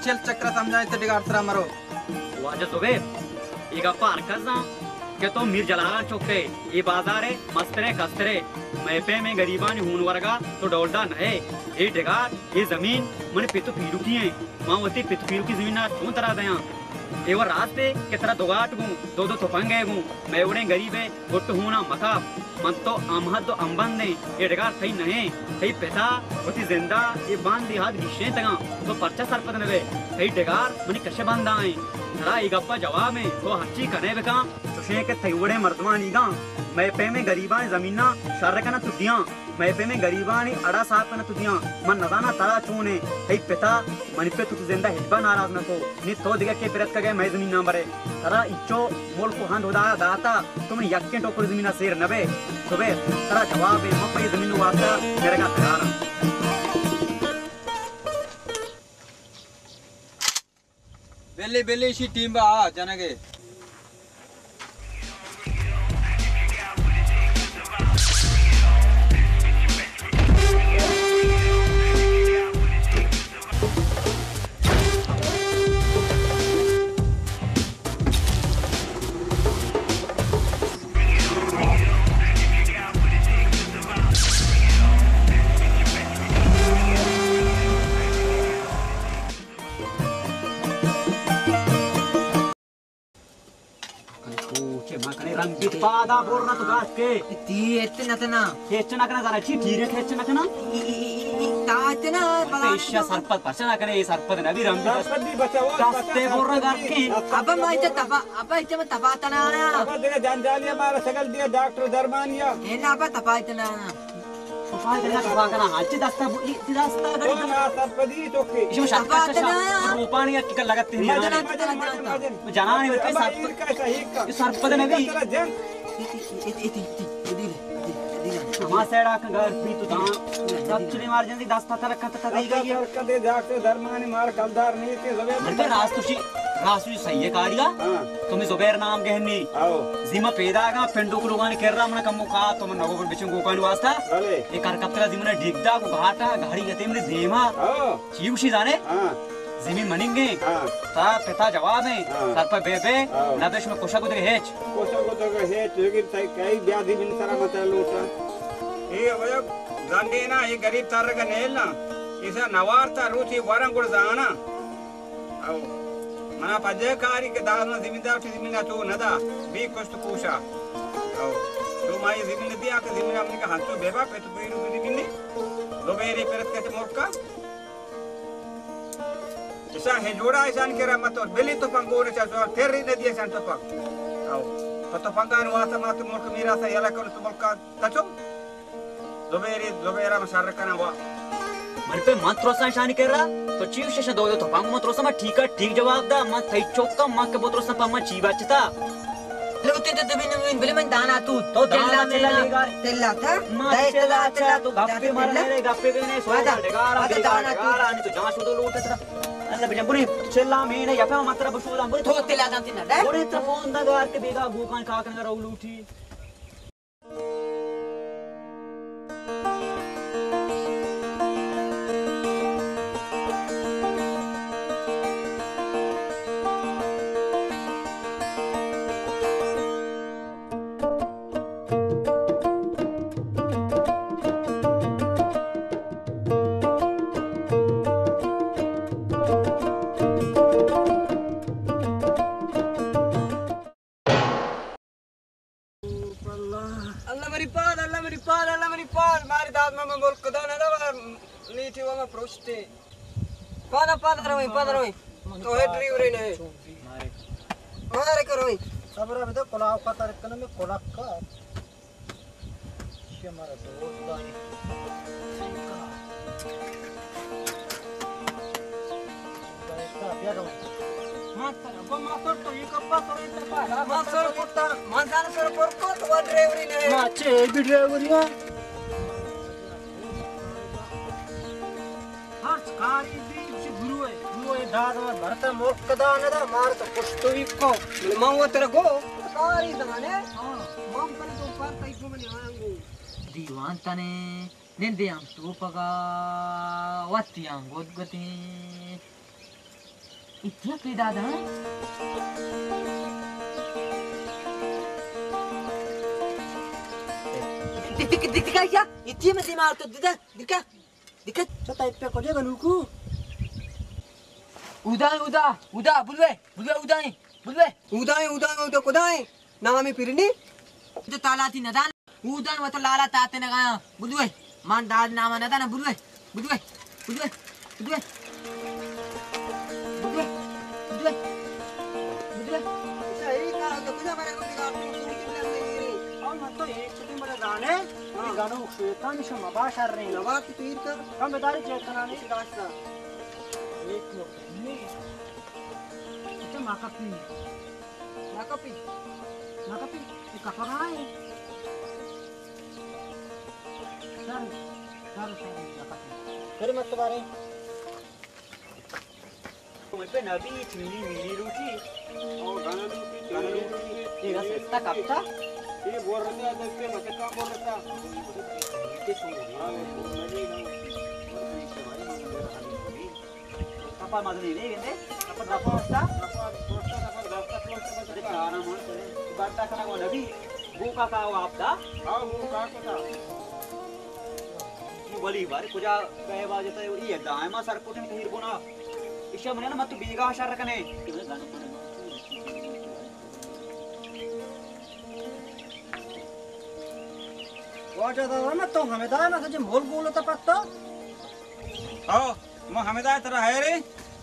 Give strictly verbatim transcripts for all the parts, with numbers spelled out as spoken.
चल चक्र समझाए ते बिगाड़तरा मरो वाजा सुबे एक अप्पा अरकज़ा के तो मीर जलालान चौके ये बाजार है मस्तरे कस्तरे मैपे में गरीबान हून वर्गा तो डोलडा नहे ये डेगार ये जमीन मन पितु पीरू की है मां वती पितु पीरू की जमीन ना तू तरह दया ये वो रास्ते के तरह दोगाट गूं दो दो थोपंगे गूं मैं उड़े गरीब है गुट हूना मका मन तो अमहद तो अंबन ने ये डेगार सही नहे सही पिता वती जिंदा ये बांध दी हाथ विषय तगा तो पर्चा सरपत नवे सही डेगार मनी कशे बांधा है तरा एक अप्पा जवाब में तो हच्ची कने बेका तुशे के थैवड़े मर्दवानी गा मैं पे में गरीबान जमीना शर्र कना तुदियां मैं पे में गरीबानी अड़ा साथ कना तुदियां मन नदाना तरा चूने हे पिता मन पे तू जिंदा हिब्बा नाराज न को नि तो दिगा के पिरत कगे मैं जमीन ना बरे तरा इच्चो मोल को हांद होदा दाता तुम यक्के टोकर जमीना शेर नबे सुबे तरा जवाब है मपई जमीन वास्ता मेरे का तैयार बेले बेले इसी टीम बा जनगे पादा बोलना तो गास के ती इतना तना खेचना करना जरा ची धीरे खेचना करना तातना पेशा सरपत पछना करे ये सरपत नबी रंग सरपत भी बचाओ कास्ते बोल रहा गास के अब मैं इते तबा अब इते मैं तबा तना ना अब देखा जानजालिया मारा सकल दिया डॉक्टर दरमानिया ये ना अब तबा इतना ना सफाई करना तबा करना हाची दस्ता इति दस्ता गड़ी ना सरपदी चोके इसमें सरपत रूपानी की लगती है जाना नहीं मेरे सरपत ये सरपत नबी हमासेड़ा का घर भी तो था सब चले मार जल्दी दस्ता तर रखा था देगा ये कदे जाके दरमानी मार कलदार नहीं के जबे मतलब रास्तुशी रास्तुशी सही है कारिया तुम्हें जुबैर नाम कहनी आओ जिमा पैदा का पेंडू को लोगान कर रहा मन कम का तुम नगो पर बिचंगो कान वास्ता भले एक करकपतरा जिमने डिगदा को घाटा गाड़ी गते में देमा आओ चीवशी जाने हां जिमी मनिंगे हां ता पिता जवाब है सर पर बेबे नबेश में कोशा को दे हेच कोशा को दे हेच लेकिन तई कई ब्याधि बिन सारा मत लोटा ये वय गंडे ना ये गरीब तार का नेल ना इसे नवारता रुचि वरंगुड़ जाना आओ मना पजेकारी के दाना जिम्मेदार की जिम्मेदार तो नदा बी कोस्ट पूछा आओ तो माई जिम्मेदार दिया के जिम्मेदार हमने का हाथों बेबा पे तो बीरू की जिम्मेदार दो बेरे परत के मोका ऐसा है जोड़ा ऐसा के रा मत और बेली तो पंगोरे चाचो तेरी नदी ऐसा तो पंग आओ तो पंगान वाता मत मोर मेरा सा याला कर तो मोका तचो दो बेरे दो बेरा मसार करना वा मन पे मत रोसा शानी कर रहा तो चीव शेष दो दो तो पंग मत रोसा मत ठीक है ठीक जवाब दा मत थई चौका मत के बोत रोसा पम्मा चीवा चता लोते तो तभी न बोले मैं दाना तू तो दाना चला लेगा तेला था मत चला चला तो गप्पे मार ले गप्पे के ने सोदा डेगारा डेगारा ने तो जांच दो लोटे तरा अल्लाह बिना बुने चला मेने या पे मात्रा बसोदा बुरे तो तेला जानती ना बुरे तो फोन दा गार के बेगा भूखान खा कर रौल उठी Proste. Pada pada roy, pada roy. तो है ड्राइवर ने हमारे करो सबरा में तो कोलाव का तरकन में कोलाव का ये हमारा दोस्त दाई का क्या करो मास्टर अब मास्टर तो ये कप्पा करे तो मास्टर पुट्टा मानसान सर पर को तो ड्राइवर ने माचे भी ड्राइवर या हर्ष कारी भी गुरु है गुरु है दाद और भरत मोक कदा न दा मार तो पुष्टो ही को मांगो तेरे को कारी दमाने हां माम पर तो पर तई को में आंगो दीवान तने निंदे हम तो पगा वत्ती आंगो गति इतना पे दादा दिख दिख दिख क्या इतनी में दिमाग तो दिखा दिखा दिखा चता इतने को जे गनुकू उदाई उदा उदा बुलवे बुलवे उदाई बुलवे उदाई उदाई उदा कोदाई नामी पिरनी तो ताला थी नदान उदाई वो तो लाला ताते ने गया बुलवे मान दाद नामा नदा ना बुलवे बुलवे बुलवे बुलवे बुलवे बुलवे बुलवे सही का तो कुछ मेरे को बिगाड़ नहीं सुनी कि मैं नहीं और मत तो एक छुट्टी बड़े गाने ये गानों श्वेता मिशन मबाशर रहे नवा की तीर कर हम बेदारी चेतना नहीं सिदास्ता एक लो itu makapi makapi makapi di kapangai sar sar sar makapi dari mat bare मैं पे नबी चुनी मिली रूची और गाना लूटी गाना लूटी ये ना सेता कपता ये बोल रहे थे कि मत काम बोल रहा था ये सुन कपा मदनी ले गए कपा दफा होता cara mon batta kana ko nabi buka ka आपदा हां वो का का की बोली बार कुजा कहे बाजे तो ये दायमा सर को tin kahir bona isha mane na matu biga shar rakane wajah dah mana tuh hame dah na saja mol bolo ta patta हां मैं हमेदा तेरा है रे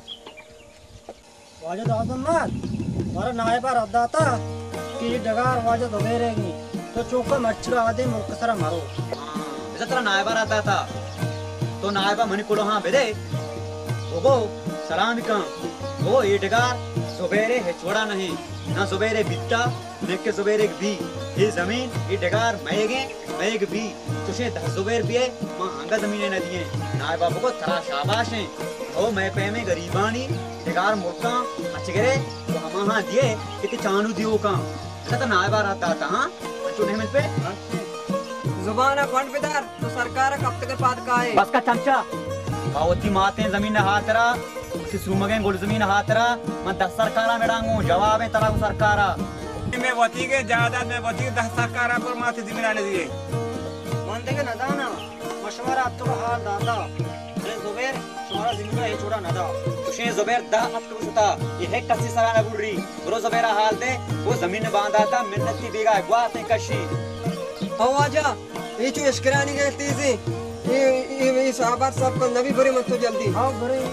wajah dah तो मत और नाय पर अदाता कि डगार वाजा दोबेरेगी तो चौका मच्छरा आदे मुकसरा मारो ऐसा तेरा नायबा आता था तो नायबा मनी कोलो हां बेदे ओबो सलाम का वो ये डगार सुबेरे है छोड़ा नहीं ना सुबेरे बिट्टा देख के सुबेरे भी ये जमीन ये डगार मैगे मैग भी तुझे दस सुबेर भी है मां हंगा जमीने न दिए नायबा को थरा शाबाश है ओ मैं पे में गरीबानी डगार मुर्का अच्छे तो हम हाँ दिए कितने चांदू दियो का ऐसा तो नायबा रहता था हाँ बच्चों ने मिल पे जुबान फंड पेदार तो सरकार कब तक पाद का है बस का चमचा बावती माते जमीन हाथरा उसी सुमगे गुल जमीन हाथरा मैं दस सरकारा मेडांगू जवाब है तरा सरकारा मैं वती के जायदाद में वती दस सरकारा पर माथे जमीन आने दिए मन देखे न दाना मशवरा अब तो हाल दादा अरे जुबैर तुम्हारा जिंदगी है छोड़ा न दा तुझे जुबैर दा अब तो सुता ये है कच्ची सराना बुल रही बरो जुबैरा हाल दे वो जमीन में बांधा था मिन्नत की बेगा गुआत है कशी हो आजा ये जो इश्करानी के तेजी ये ये इस आबाद सब को नबी भरे मत तो जल्दी हाँ भरे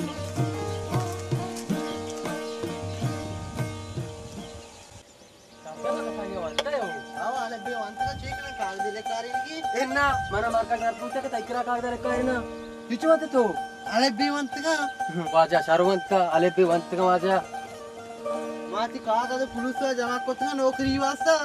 इन्ना मना मार्का कर पूछता कि तैकरा कागज रखा है ना पिछवाते तो अले बेवंतगा वाजा शाहरुख अले बेवंतगा वाजा माती कहा था तो पुलिस का जमा कोतगा नौकरी वास्ता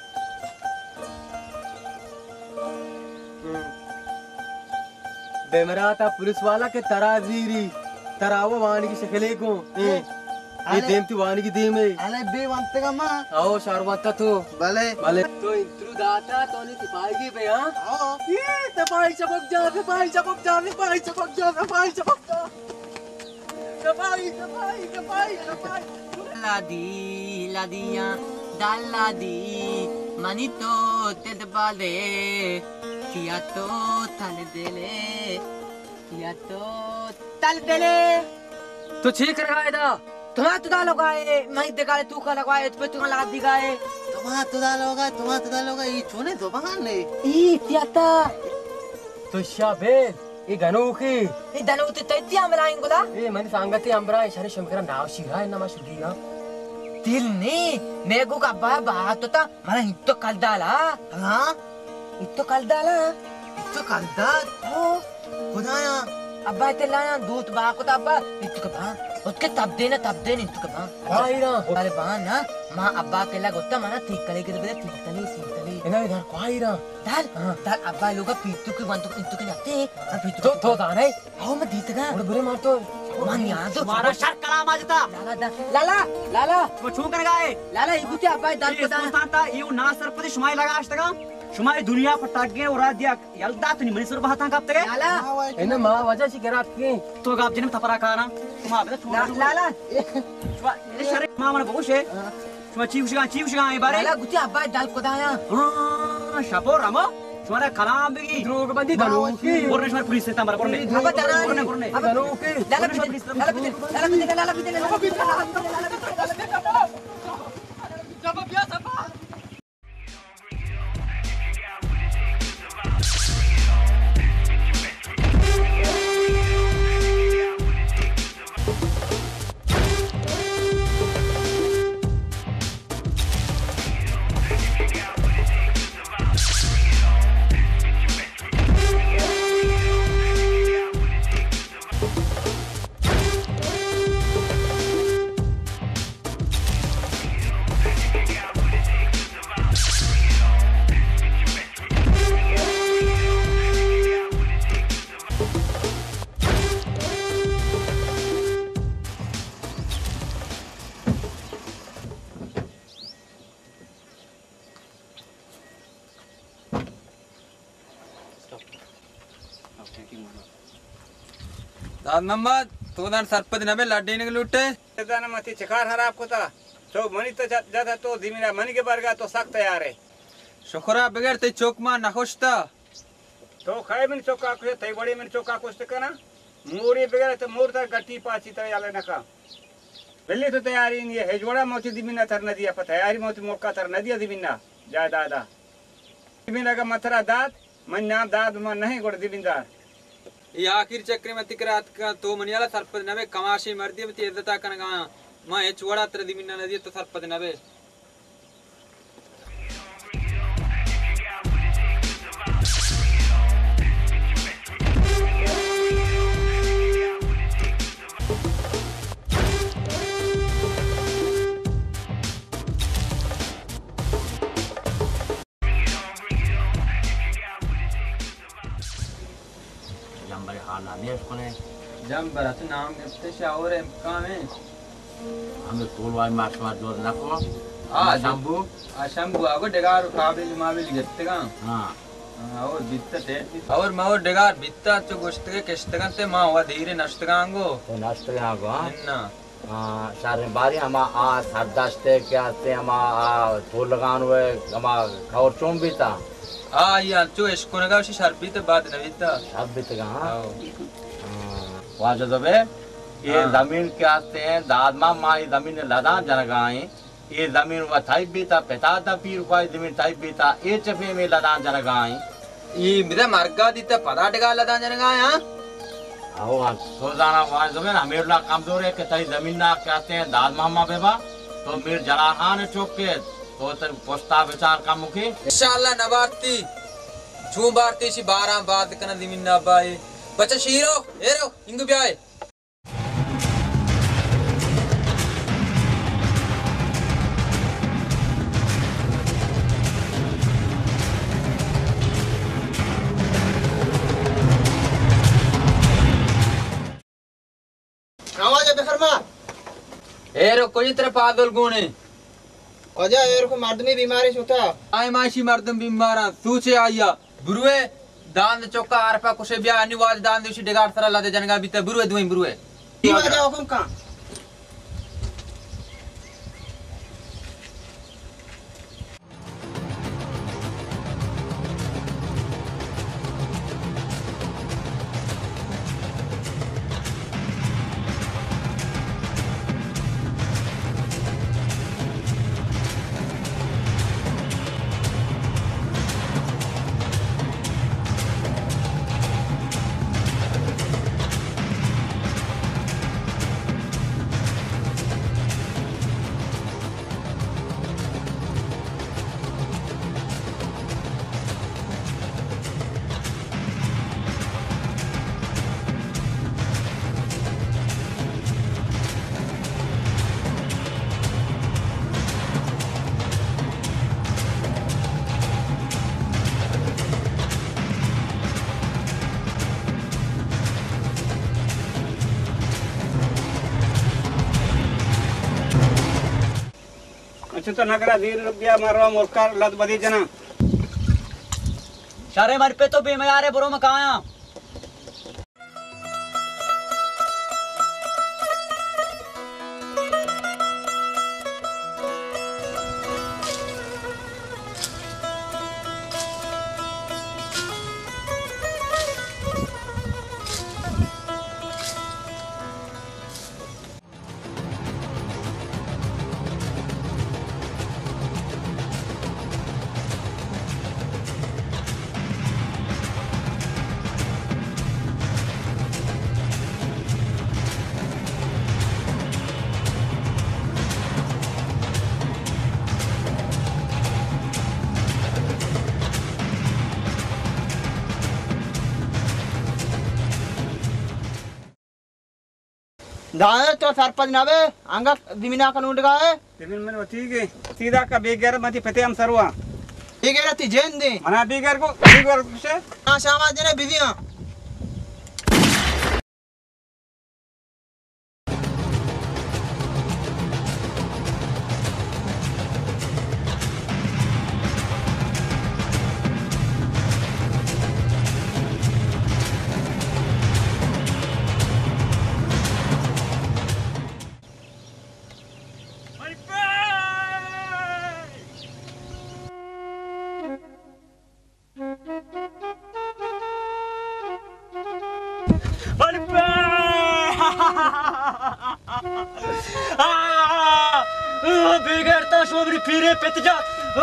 बेमरा था पुलिस वाला के तराजीरी तरावो वाणी की शक्ले को ये देम तू वाणी की देम है अले बेवंतगा मां आओ शाहरुख तो भले भले तो इंट्रू दाता तो नहीं सिपाही पे हां आओ ये सिपाही चपक जा सिपाही चपक जा सिपाही चपक जा सिपाही चपक जा सिपाही सिपाही सिपाही सिपाही लादी लादिया डाला दी मनी तो तेद बाले किया तो तल देले किया तो तल देले तो ठीक रहा था तुम्हारा तुदा लगाए मैं देखा तू का लगवाए तो तू ला दी गाए तुम्हारा तुदा लोगा तुम्हारा तुदा लोगा ये छोने दो बगान ले ई त्याता तो शाबे ये गनोखी ये दनोते तैती अमराइन गोदा ए मन सांगते अमरा शरी शंकरा नाव शिरा है नमा शुदीना दिल ने मेगो का बा बात होता मला इतो कल डाला हां इतो कल डाला तो कंदा ओ खुदाया अब्बा ते लाया दूध बा को अब्बा इतो का बा उसके तब देना तब देना इतो का बा काईरा अरे बा ना मां अब्बा के ला गोता मना ठीक करे के बे ठीक तली ठीक तली इना इधर काईरा दाल दाल अब्बा लोग पीतु के वंत इतो के नाते और पीतु तो तो दाने आओ मैं दीतगा बड़े बड़े मार तो मान याद तो तुम्हारा शर कला माजता लाला लाला लाला वो छू कर गए लाला इबुते अब्बा दाल को दाना था ये ना सरपति शुमाई लगा आज तक शुमाई दुनिया पटाक गए और दिया यलदा तनी मनीसर बहाता कापते गए लाला इन्हें माँ वजह से करा के तो गाप जिन थपरा खाना शुमा बे छोड़ लाला शुमा ये शरे मां मन बहुशे शुमा चीव शिगा चीव शिगा ए बारे लाला गुती अब्बा डाल को दाया हां शपो रामो शुमारा कलाम भी द्रोग बंदी धनो की और शुमार पुलिस से तमरा परने अब तना परने परने अब धनो की लाला पीछे लाला पीछे लाला पीछे लाला पीछे लाला पीछे लाला पीछे जब क्या सब दाद मोहम्मद तो दान सरपंच नबे लड्डे ने लुटे दाना मती चकार हराब कोता तो मनी तो जाता तो दिमिना मनी के बरगा तो सख्त तैयार है शुक्रा बगैर ते चौक मा नखोशता तो खाए में चौका कुछ तई बड़ी में चौका कुछ कना मूरी बगैर तो मूर तक गट्टी पाची तो याले नका पहले तो तैयारी नहीं है जोड़ा मोती दिमिना तर नदिया पर तैयारी मोती मौका तर नदिया दिमिना जा दादा दिमिना का मथरा दाद मन नाम दाद मन नहीं गोड़ दिमिंदार ये आखिर चक्र में तिकरात का तो मनियाला सरपंच नबे कमाशी मर्दी में तेजता कनगा मां ये चुवड़ा तर दिमिना नदी तो सरपंच नबे जम बरत नाम निफ्ते शावर है कहां है हमें तोलवाई मारवा जो रखो आ शंभू आ शंभू आगो डेगार काबिल माबिल गत्तेगा हां और बित्ता टेट और माओ डेगार बित्ता चो गोश्तगे केश्तगन ते मा हुआ धीरे नष्टगांगो तो नष्ट हागो इन्ना हां सारे बारी हमा आ सरदास्ते क्या ते हमा तोल लगान हुए हमा खौर चोम भी था आ या चो इसको नगा उसी शरबी ते बात नविता सब भी था हां वहां जो बे ये जमीन क्या आते हैं दादमा माई जमीन लदा जनगाई ये जमीन व थाई भी था पिता था पीर को जमीन थाई भी था ये चफे में लदा जनगाई ये मेरा मार्गा दिता पदा डेगा लदा जनगाया आओ हां तो जाना वहां जो है मेरला कमजोर है कि थाई जमीन ना क्या आते हैं दादमा मा बेबा तो मेर जलाहान चौक के तो तर पोस्ता विचार का मुखी इंशाल्लाह नवारती झू बारती सी बारह बाद कना दिमिना बाई बच्चा शीरो एरो इंगु ब्याय आवाज बेखरमा एरो कोई तरह पागल गुणे अजा एरो को मर्द में बीमारी होता आई माशी मर्दम बीमारा सूचे आया बुरुए दान चौका आरपा कुसे ब्या अनिवार्य दान दिवसी डेगार तरह लादे जनगा बीते बुरुए दुई बुरुए की वजह हुकुम का अच्छा तो नगरा धीर रुपया मारो मुस्कार लत बदी जना सारे मर पे तो बेमयारे बुरो में कहाँ दाने तो सरपंच नावे अंगा दिमिना कानून का है दिमिन मन ठीक है सीधा का बेगर मती पते हम सरवा ठीक है रती जेन दे मना बेगर को बेगर से हां शामा जने बिजी हां बिगड़ता शोभरी फिरे पित जा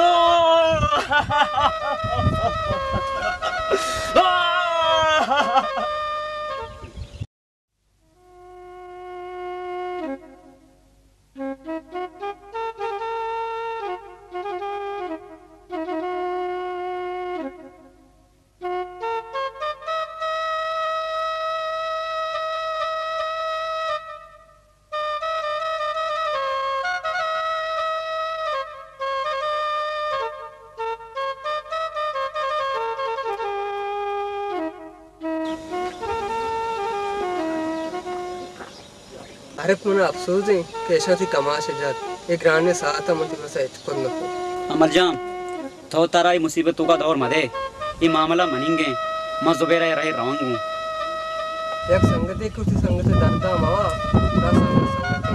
अरे पुनः अफसोस है कैसा थी कमाश जात एक ग्रांड ने साथ मत बस इतकोन न अमर जान तो तारा ये मुसीबतों का दौर मदे ये मामला मनेंगे मैं जुबेरा रहे रहूंगा एक संगति कुछ संगति डरता मावा पूरा संगति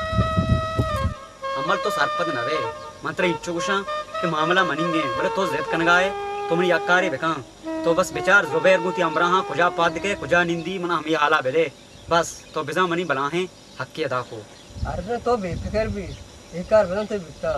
अमल तो सरपंच नवे मात्र इच्छुकुशा कि मामला मनेंगे बोले तो जिद कनगाए तो मेरी अकारी बेका तो बस विचार जुबेर गुती अमराहा कुजा पाद के कुजा निंदी मना हम ये आला बेले बस तो बिजा मनी बना है हक की अदा को अरे तो बेफिक्र भी एक कार बना तो बिकता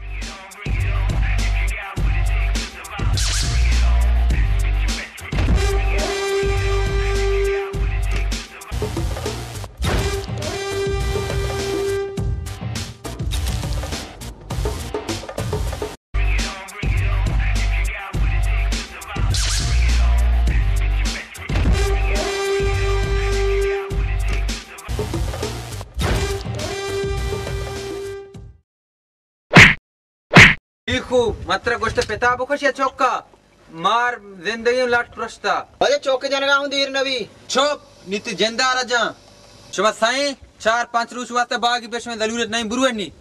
मात्र गोष्ट पिता बखोश या चौका मार जिंदगी लाट प्रश्ता अरे चौके जनगा हूं देर नवी चुप नीति जिंदा राजा शुभ साईं चार पांच रूस वास्ते बागी पेश में जरूरत नहीं बुरुए नी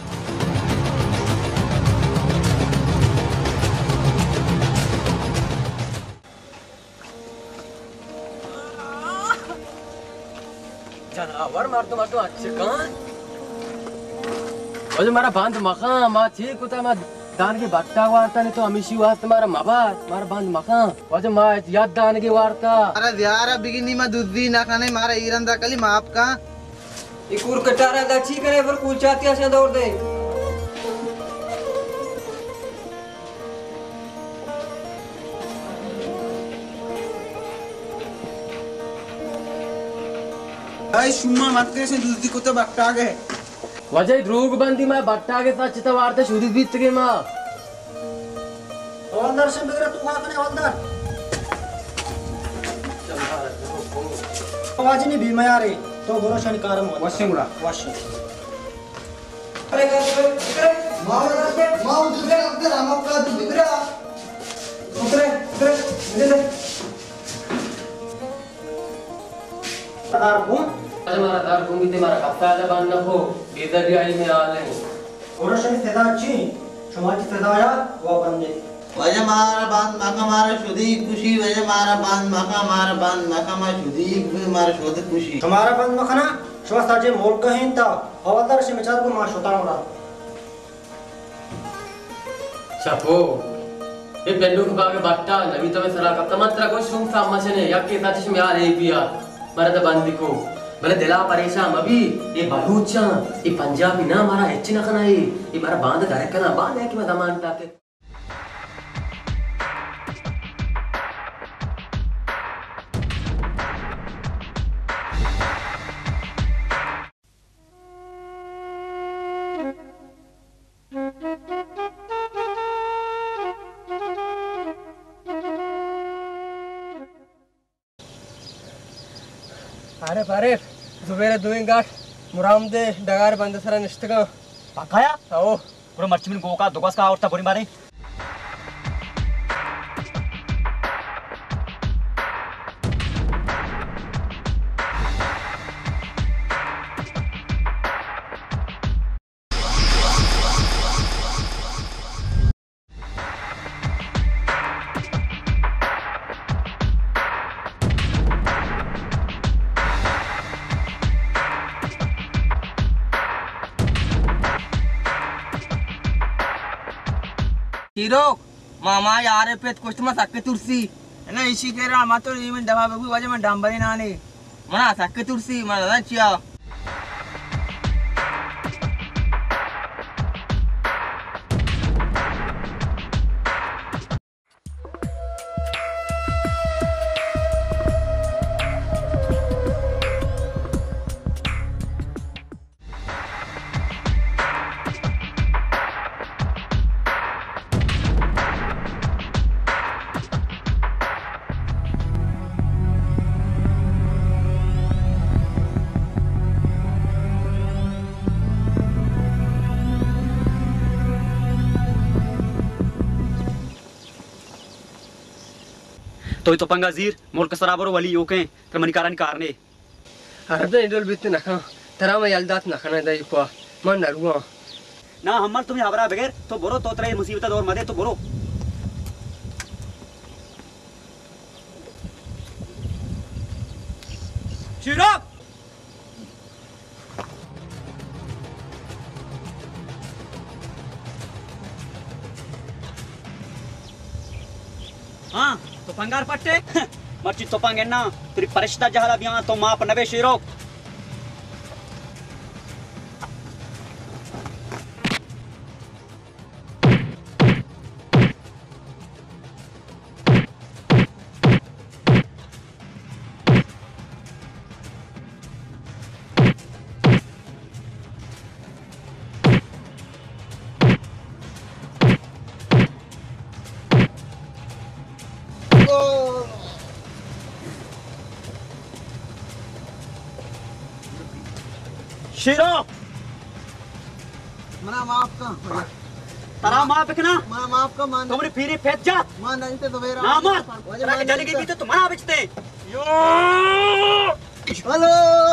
जनावर मार तो मार तो अच्छे कहां और मारा बांध मखा मा ठीक होता मा दान की बट्टा वार्ता नहीं तो हमेशा वास्ते तुम्हारा मबाद मारा बांध मखा और मा याद दान की वार्ता अरे यार बिगिनी में दूधी ना खाने मारा ईरंदा कली माप का इकुर कटारा दची करे पर कुचातिया से दौड़ दे भाई शुम्मा मत करे से दूधी को तो बट्टा गए वजह ध्रुव बंदी में बट्टा के साथ चिता वार्ता शुरू बीत के मां हवलदार से बिगड़ा तू वहां कने हवलदार आवाज नहीं भीमा यार तो बोलो शनिकारम वशिंगुड़ा वाश अरे कर माओ के माओ दूसरे अपने राम का बिगड़ा उतरे उतरे दे दे तार को अरे मारा दार भूमि ते मारा कफ्ता आले बांध नको बेदरी आई में आले बोलो शनि तेदा अच्छी समाज तेदा आया वो बंदे वजह मारा बांध माका मारा शुदी खुशी वजह मारा बांध माका मारा बांध माका मारा शुदी मारा शोध खुशी हमारा बंद मखना शो साजे मोल कहीं ता हवालदार से विचार को मां शोता उड़ा चपो ये पेंडू के बागे बट्टा नवी तो में सरा का तमत्रा को शुंग सा मशने यके साचिश में आ रही पिया मरद बंदी को भले दिला परेशान अभी ये बलूचा ये पंजाबी ना मारा हेच्ची ना खाना ये ये मारा बांध धरे कना बांध है कि मैं दमान ताके अरे अरे सुबेरे दुइन गाठ मुराम दे डगार बंद सरा निष्ठगा पकाया आओ पूरा मर्ची में गोका दुकास का औरता बोरी मारे हीरो मामा यार पे कुछ मत सके तुरसी है ना इसी के रा मा तो इवन दवा बगु वजह में डांबरी नाने मना सके तुरसी मना चिया तो तो पंगाजीर मुल्क सराबर वली ओके तर मनिकारानी कारने अरे तो इंडोल बित नखा तरा में यलदात नखना दई को मन नरुआ ना हमर तुम्हें हबरा बगैर तो बोरो तो तरे मुसीबत दौर मदे तो बोरो शिराब हाँ तो पंगार पट्टे मर्ची तो पंगे ना तेरी परिश्ता जहला बिया तो माप नबे शिरो शिरो मना माफ का तारा माफ कना मना माफ का मान तुमरी फिरी फेंक जा मान नहीं तो मेरा ना मत तेरा के जली गई तो तुम्हारा बेचते यो हेलो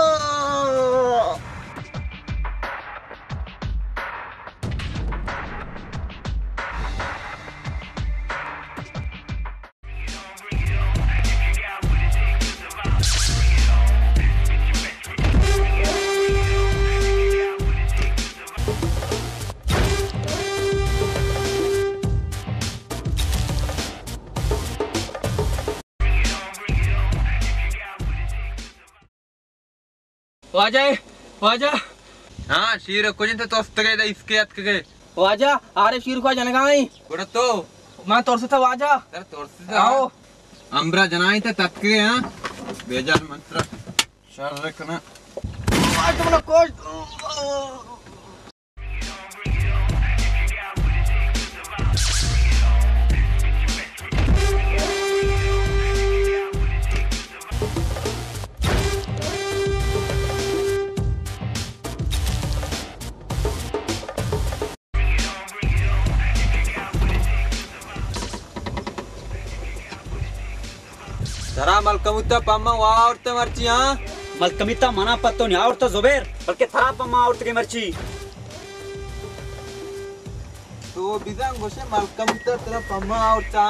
वाजा वाजा हाँ शीर कुछ तो तोस्त गए दा इसके हथ के वाजा आरे शीर को जनगाई कुड़ा तो मैं तोरसे था वाजा तेरा तोरसे था आओ अंबरा जनाई थे तत्के हाँ बेजार मंत्र शर रखना आज तुमने कोच धरा मलकमुत्ता पम्मा वाह औरते मर्ची हाँ मलकमिता मना पत्तो नहीं और तो जुबैर बल्कि थरा पम्मा और की मर्ची तो बिजांग गोशे मालकम तर तरफ पम्मा और चा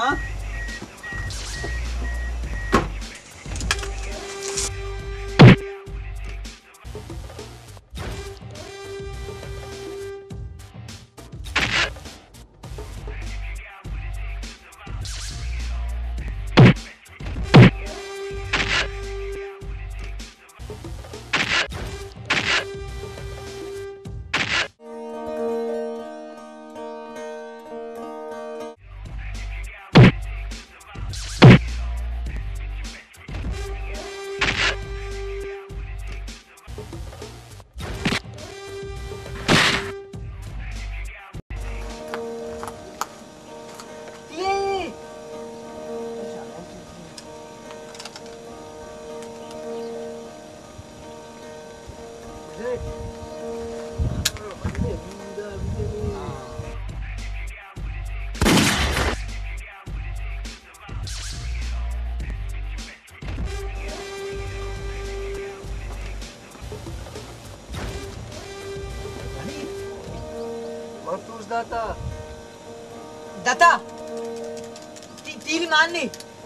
दाता दाता ती तीर मारनी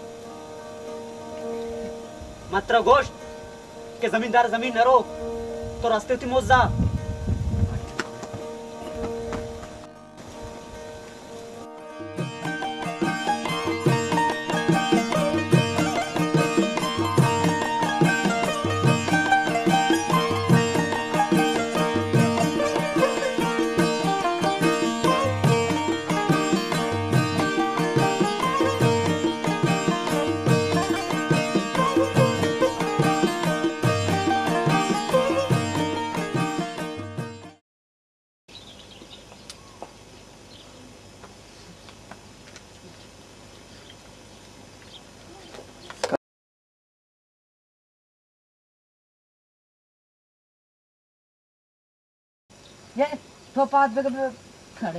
मात्र गोष्ट के जमींदार जमीन न रोक तो रास्ते होती मोज जा ये तो पास पे खड़े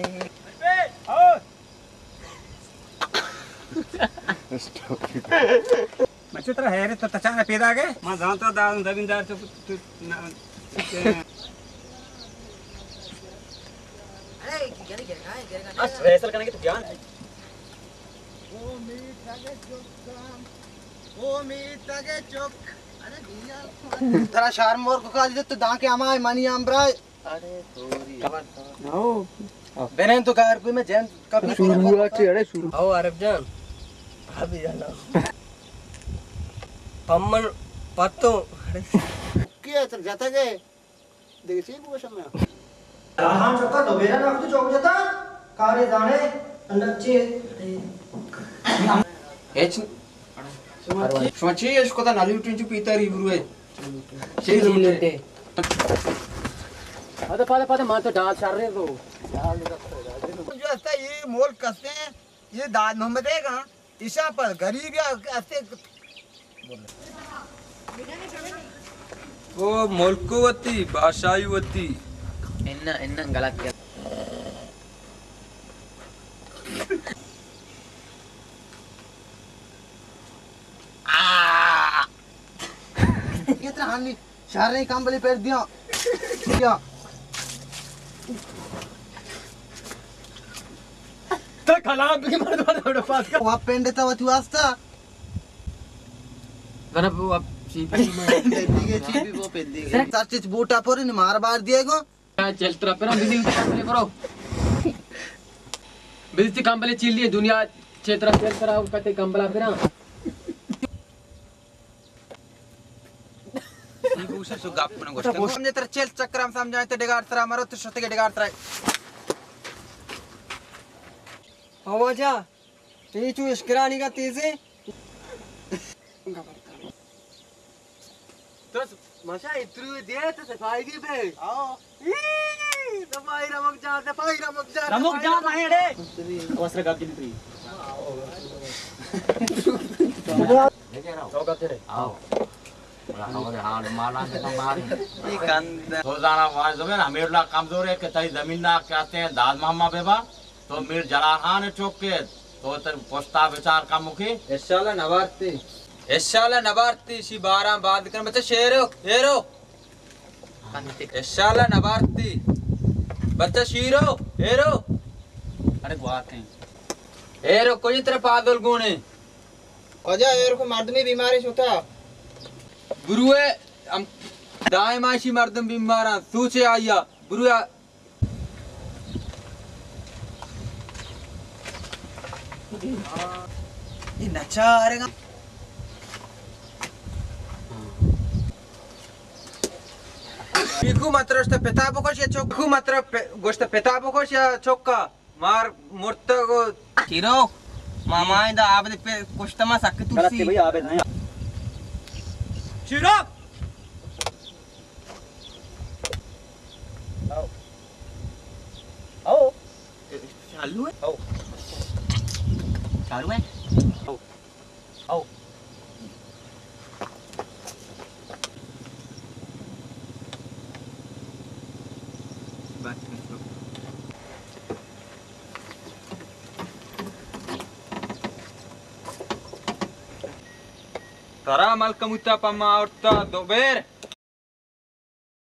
मैं चित्र है रे तो तचाना पैदा गए मैं जानता था जमींदार तो अरे गिर गिर गए गिर गए बस रेसल करने की तो जान ओ मीठा के चोक ओ मीठा के चोक अरे भैया तेरा शार मोर को का तो दाके आमा मानी आमरा अरे सॉरी आओ बेरन तो कार कोई मैं जैन कभी शुरू हुआ अरे शुरू आओ अरब जान अभी जाना पम्मन पत्तो क्या चल जाता गए देखिए वो समय हम चक्का तो बेरा ना तो चौक जाता कारे जाने अंडच्चे एच स्वची इसको तो नाली उठिंचु पीता रिव्यू है चल लेते अरे पादे पादे मां तो डाल चल रहे तो जो ऐसा ये मोल कसते हैं ये दाद मोहम्मद है कहां ईशा पर गरीब या ऐसे ओ मुल्कवती भाषायुवती इन्ना इन्ना गलत किया कितना हानि शहर ने काम बली पैर दिया क्या तो खलाम भी मर दो पास का वहां पेंड था तू आस्ता गना वो अब चीपी में पेंडी के चीपी वो पेंडी के सच बूटा पर ने मार बार दिया गो चल तेरा पेरा बिजी कंपनी करो बिजी कंपनी चिल लिए दुनिया क्षेत्र चल तेरा कते कंपला पेरा ई बुसे सु गप न गोष्ट समझे तर चल चक्राम समझाए तो डेगार तरा मारो तो शते के डेगार तरा आवाजा ये चू इश्करानी का तेजे तो मशा इतरू दे तो सफाई दी बे आओ सफाई रमक जा सफाई रमक जा रमुक जा नहीं रे वस्त्र का दिन प्री लेके आओ तो करते रे आओ हमारे हाल माला से तो मार ई कंद तो जाना वाज जमीन अमीरला कमजोर है कि तई जमीन ना कहते हैं दाद मामा बेबा तो मीर जलाहान चौक के तो तर पोस्ता विचार का मुखी एशाला नवारती एशाला नवारती शी बारह बाद कर बच्चे शेरो हेरो एशाला नवारती बच्चा शीरो हेरो अरे गुआते हैं ए रो कोई तेरे पागल गुणे कजा यार को मर्द में बीमारी होता बुरुए हम दाई माशी मर्दम बीमारा सूचे आया बुरुआ ये नचा अरे Iku matra sta peta bokosh ya chok. Iku matra gosta peta bokosh ya chokka. Mar murta go. Kiro, mama inda abe pe kustama sakki tursi. भैया आबे नहीं Chiro. आओ चालू है आओ चालू है आओ आओ Tara mal kamuta pama orta dober.